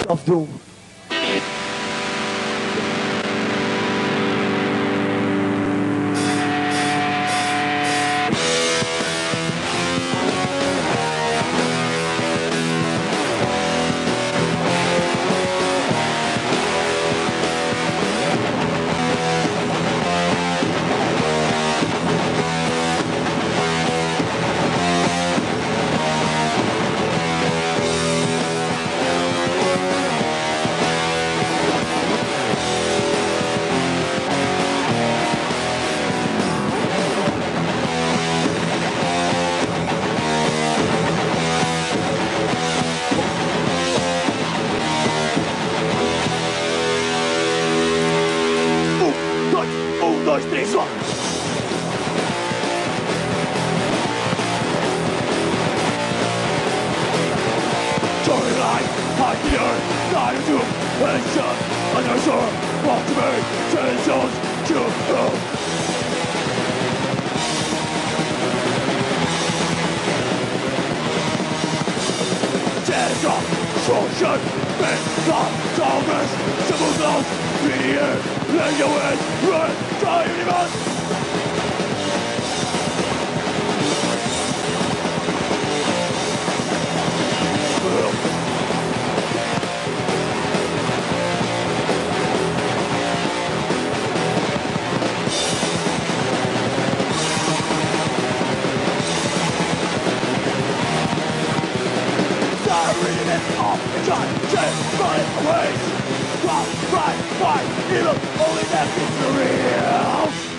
of doom. Dois, três, só! Storyline, hide the earth, die to and shut on your shore, walk to me, generations to go. Generations, destruction, big, blood, darkness, simple clouds, the air, let your wind, run, die universe! Right, right, evil, only that is real.